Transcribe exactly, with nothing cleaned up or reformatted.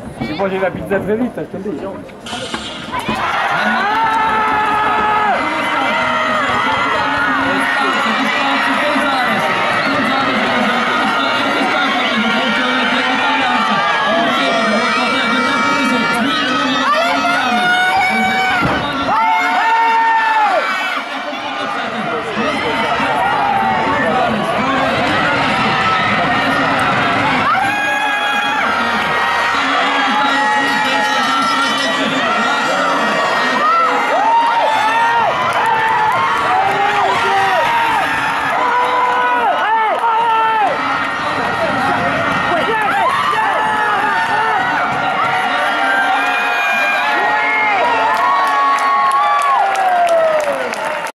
J'ai mangé la pizza très vite, je te le dis.